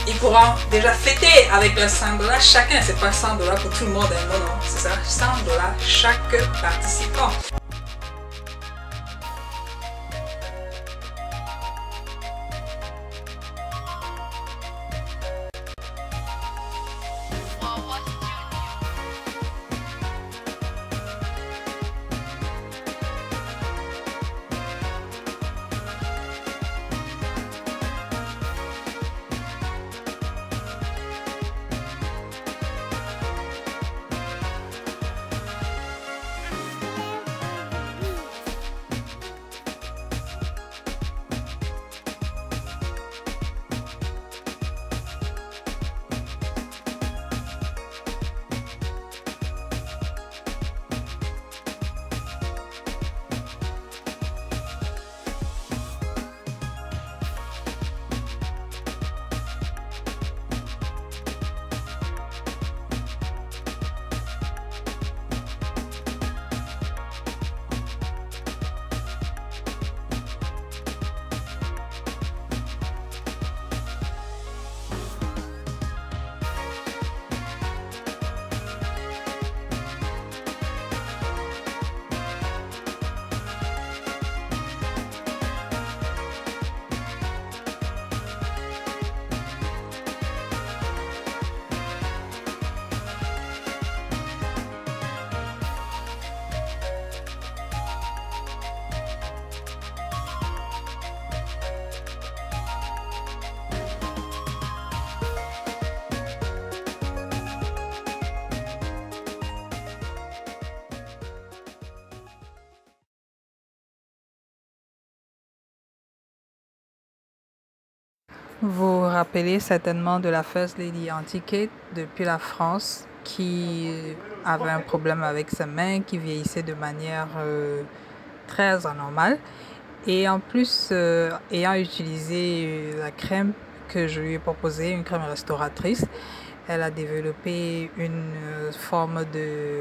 ils pourront déjà fêter avec leurs 100 $ chacun. C'est pas 100 $ pour tout le monde, hein. Non, non, c'est ça, 100 $ chaque participant. Vous vous rappelez certainement de la First Lady Anti-Kate depuis la France qui avait un problème avec ses mains, qui vieillissait de manière très anormale. Et en plus, ayant utilisé la crème que je lui ai proposée, une crème restauratrice, elle a développé une forme de,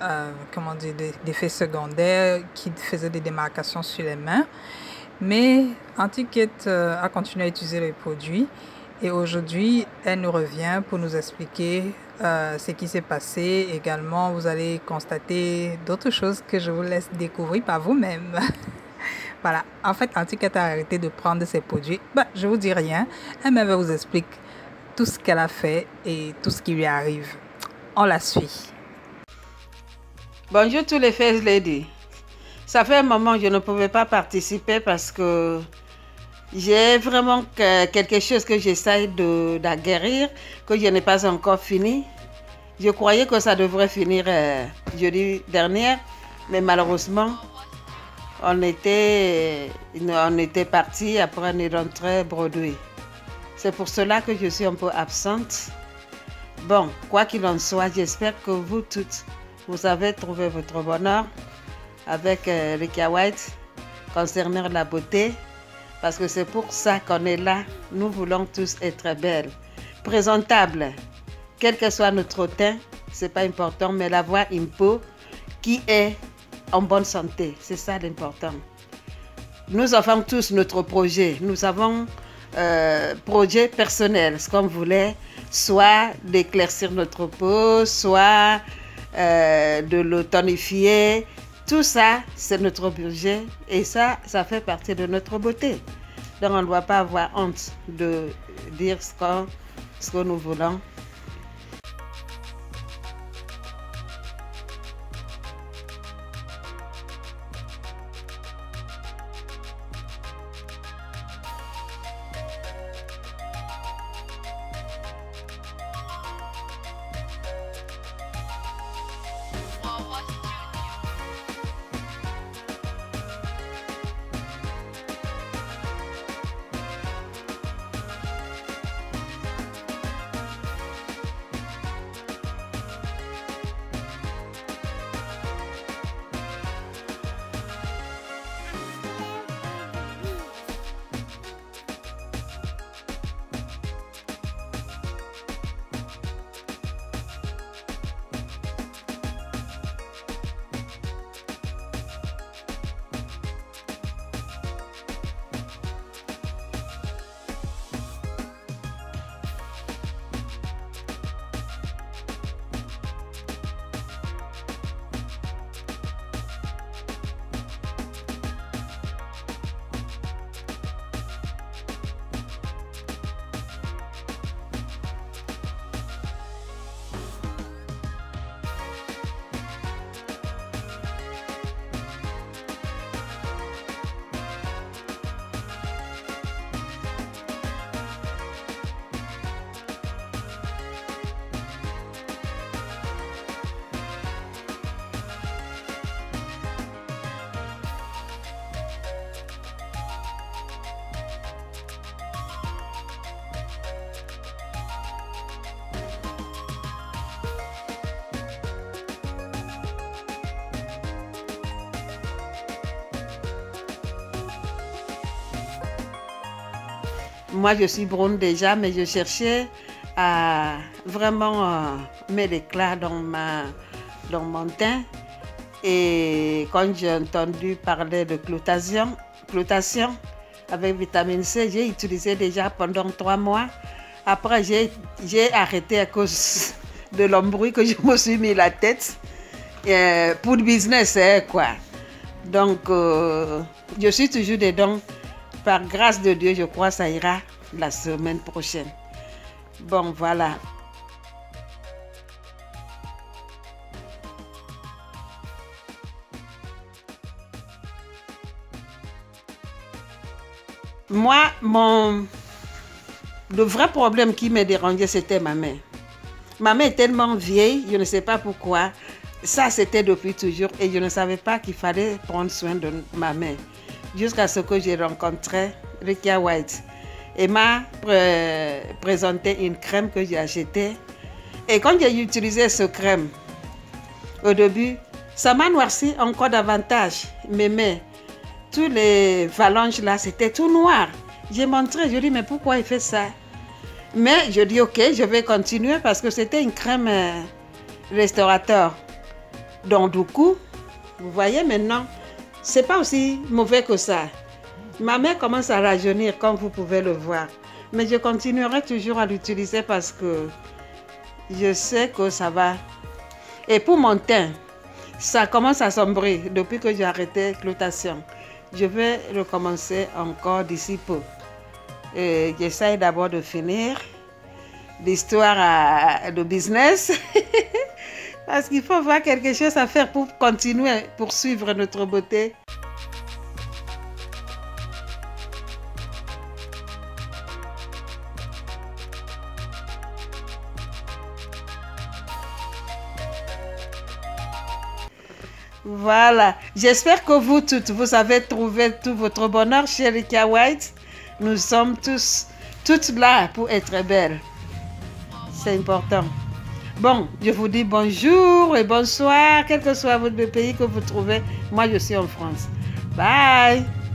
d'effet secondaire qui faisait des démarcations sur les mains. Mais Anti-Kate a continué à utiliser les produits et aujourd'hui, elle nous revient pour nous expliquer ce qui s'est passé. Également, vous allez constater d'autres choses que je vous laisse découvrir par vous-même. Voilà, en fait, Anti-Kate a arrêté de prendre ses produits. Je vous dis rien, elle-même vous explique tout ce qu'elle a fait et tout ce qui lui arrive. On la suit. Bonjour tous les First Lady. Ça fait un moment que je ne pouvais pas participer parce que j'ai vraiment quelque chose que j'essaie de guérir, que je n'ai pas encore fini. Je croyais que ça devrait finir jeudi dernier, mais malheureusement, on était parti après une rentrée Broadway. C'est pour cela que je suis un peu absente. Bon, quoi qu'il en soit, j'espère que vous toutes, vous avez trouvé votre bonheur avec Rikia White concernant la beauté, parce que c'est pour ça qu'on est là. Nous voulons tous être belles, présentables, quel que soit notre teint, c'est pas important, mais avoir une peau qui est en bonne santé, c'est ça l'important. Nous avons tous notre projet, nous avons projet personnel, ce qu'on voulait, soit d'éclaircir notre peau, soit de le tonifier. Tout ça, c'est notre budget et ça fait partie de notre beauté. Donc, on ne doit pas avoir honte de dire ce que nous voulons. Moi, je suis brune déjà, mais je cherchais à vraiment mettre l'éclat dans mon teint. Et quand j'ai entendu parler de glutathion avec vitamine C, j'ai utilisé déjà pendant 3 mois. Après, j'ai arrêté à cause de l'embrouille que je me suis mis la tête pour le business, quoi. Donc, je suis toujours dedans. Par grâce de Dieu, je crois que ça ira la semaine prochaine. Bon, voilà. Moi, le vrai problème qui me dérangeait, c'était ma main. Ma main est tellement vieille, je ne sais pas pourquoi. Ça, c'était depuis toujours et je ne savais pas qu'il fallait prendre soin de ma main. Jusqu'à ce que j'ai rencontré Rikia White. Elle m'a présenté une crème que j'ai achetée. Et quand j'ai utilisé cette crème, au début, ça m'a noirci encore davantage mes mains. Tous les phalanges là, c'était tout noir. J'ai montré, je dis, mais pourquoi il fait ça? Mais je dis, ok, je vais continuer parce que c'était une crème restaurateur. Donc du coup, vous voyez maintenant, c'est pas aussi mauvais que ça. Ma main commence à rajeunir, comme vous pouvez le voir. Mais je continuerai toujours à l'utiliser parce que je sais que ça va. Et pour mon teint, ça commence à sombrer depuis que j'ai arrêté la glutathion. Je vais recommencer encore d'ici peu. J'essaie d'abord de finir l'histoire de business. Parce qu'il faut avoir quelque chose à faire pour continuer, poursuivre notre beauté. Voilà. J'espère que vous toutes, vous avez trouvé tout votre bonheur chez Rikia White. Nous sommes toutes là pour être belles. C'est important. Bon, je vous dis bonjour et bonsoir, quel que soit votre pays que vous trouvez. Moi, je suis en France. Bye!